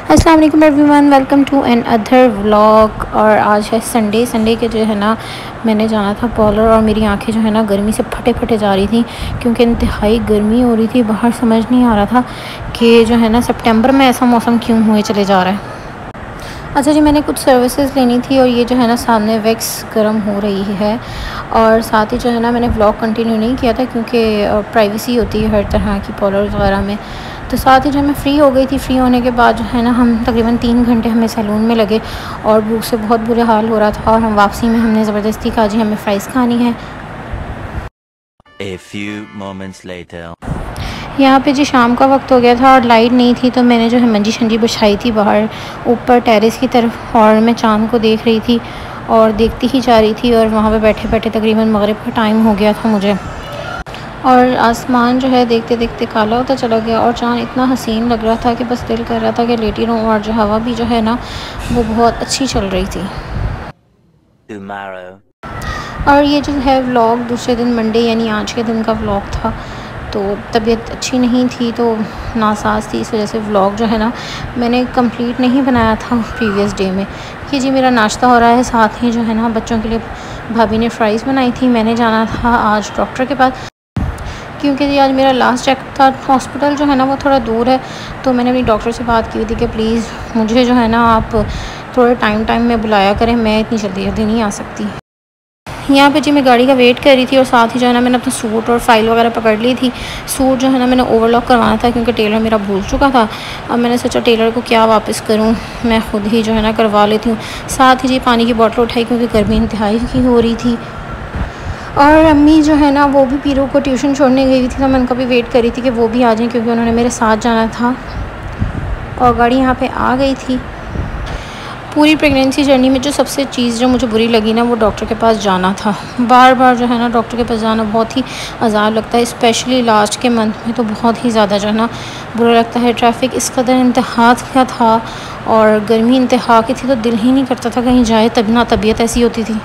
अस्सलाम वालेकुम everyone, welcome to another vlog. और आज है संडे के जो है ना मैंने जाना था पॉलर और मेरी आंखें जो है ना गर्मी से फटे फटे जा रही थी क्योंकि इंतहाई गर्मी हो रही थी। बाहर समझ नहीं आ रहा था कि जो है ना सितंबर में ऐसा मौसम क्यों हुए चले जा रहा है। अच्छा जी, मैंने कुछ सर्विसेज लेनी थी और ये जो है ना सामने वैक्स गर्म हो रही है। और साथ ही जो है ना मैंने व्लॉग कंटिन्यू नहीं किया था क्योंकि प्राइवेसी होती है हर तरह की पॉलर वगैरह में। तो साथ ही जो मैं फ़्री हो गई थी, फ्री होने के बाद जो है ना हम तकरीबन 3 घंटे हमें सैलून में लगे और भूख से बहुत बुरे हाल हो रहा था। और हम वापसी में हमने ज़बरदस्ती कहा जी हमें फ़्राइज़ खानी है। A few moments later. यहाँ पे जी शाम का वक्त हो गया था और लाइट नहीं थी, तो मैंने जो है मंजी शंजी बिछाई थी बाहर ऊपर टेरेस की तरफ और मैं चाँद को देख रही थी और देखती ही जा रही थी। और वहाँ पे बैठे बैठे तकरीबन मगरिब का टाइम हो गया था मुझे, और आसमान जो है देखते देखते काला होता चला गया और चाँद इतना हसीन लग रहा था कि बस दिल कर रहा था कि लेटी रहूँ। और जो हवा भी जो है ना वो बहुत अच्छी चल रही थी। Tomorrow. और ये जो है व्लॉग दूसरे दिन मंडे यानी आज के दिन का व्लॉग था। तो तबीयत अच्छी नहीं थी तो नासाज थी, इस वजह से व्लॉग जो है ना मैंने कंप्लीट नहीं बनाया था प्रीवियस डे में। कि जी मेरा नाश्ता हो रहा है, साथ ही जो है ना बच्चों के लिए भाभी ने फ़्राइज़ बनाई थी। मैंने जाना था आज डॉक्टर के पास क्योंकि जी आज मेरा लास्ट चेकअप था। हॉस्पिटल जो है ना वो थोड़ा दूर है, तो मैंने अपनी डॉक्टर से बात की थी कि प्लीज़ मुझे जो है ना आप थोड़े टाइम में बुलाया करें, मैं इतनी जल्दी नहीं आ सकती। यहाँ पे जी मैं गाड़ी का वेट कर रही थी और साथ ही जो है ना मैंने अपना सूट और फाइल वगैरह पकड़ ली थी। सूट जो है ना मैंने ओवरलॉक करवाना था क्योंकि टेलर मेरा भूल चुका था। अब मैंने सोचा टेलर को क्या वापस करूँ, मैं ख़ुद ही जो है ना करवा लेती हूँ। साथ ही जी पानी की बोतल उठाई क्योंकि गर्मी इंतहाई की हो रही थी। और अम्मी जो है ना वो भी पीरू को ट्यूशन छोड़ने गई थी, तो मैं उनका भी वेट कर रही थी कि वो भी आ जाएँ क्योंकि उन्होंने मेरे साथ जाना था। और गाड़ी यहाँ पे आ गई थी। पूरी प्रेगनेंसी जर्नी में जो सबसे चीज़ जो मुझे बुरी लगी ना वो डॉक्टर के पास जाना था। बार बार जो है ना डॉक्टर के पास जाना बहुत ही अज़ाब लगता है, स्पेशली लास्ट के मंथ में तो बहुत ही ज़्यादा जो है ना बुरा लगता है। ट्रैफिक इस कदर इंतहा का था और गर्मी इंतहा की थी, तो दिल ही नहीं करता था कहीं जाए, तब ना तबीयत ऐसी होती थी।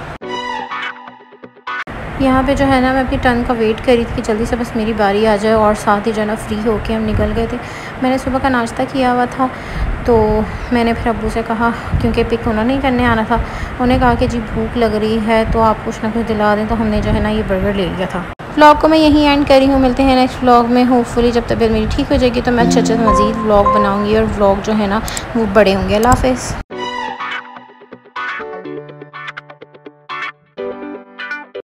यहाँ पे जो है ना मैं अपनी टर्न का वेट कर रही थी कि जल्दी से बस मेरी बारी आ जाए। और साथ ही जो है ना फ्री होके हम निकल गए थे। मैंने सुबह का नाश्ता किया हुआ था, तो मैंने फिर अब्बू से कहा क्योंकि पिक उन्होंने ही करने आना था। उन्होंने कहा कि जी भूख लग रही है तो आप कुछ ना कुछ दिला दें, तो हमने जो है ना ये बर्गर ले लिया था। व्लॉग को मैं यहीं एंड करी हूँ। मिलते हैं नेक्स्ट व्लॉग में। होपफुली जब तबीयत मेरी ठीक हो जाएगी तो मैं अच्छे मज़ीद व्लॉग बनाऊँगी और व्लॉग जो है ना वो बड़े होंगे। अल्लाह हाफ़िज़।